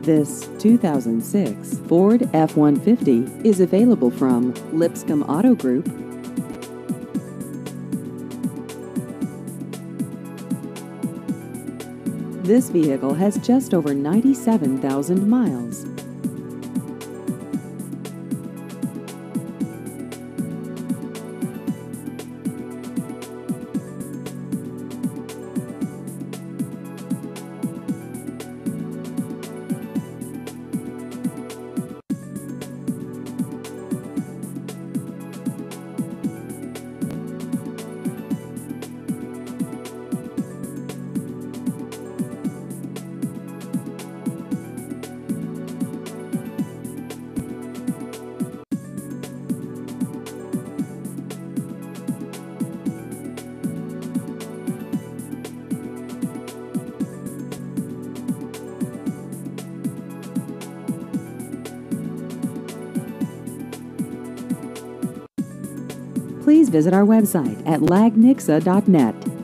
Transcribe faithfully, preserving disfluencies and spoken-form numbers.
This two thousand six Ford F one fifty is available from Lipscomb Auto Group. This vehicle has just over ninety-seven thousand miles. Please visit our website at lagnixa dot net.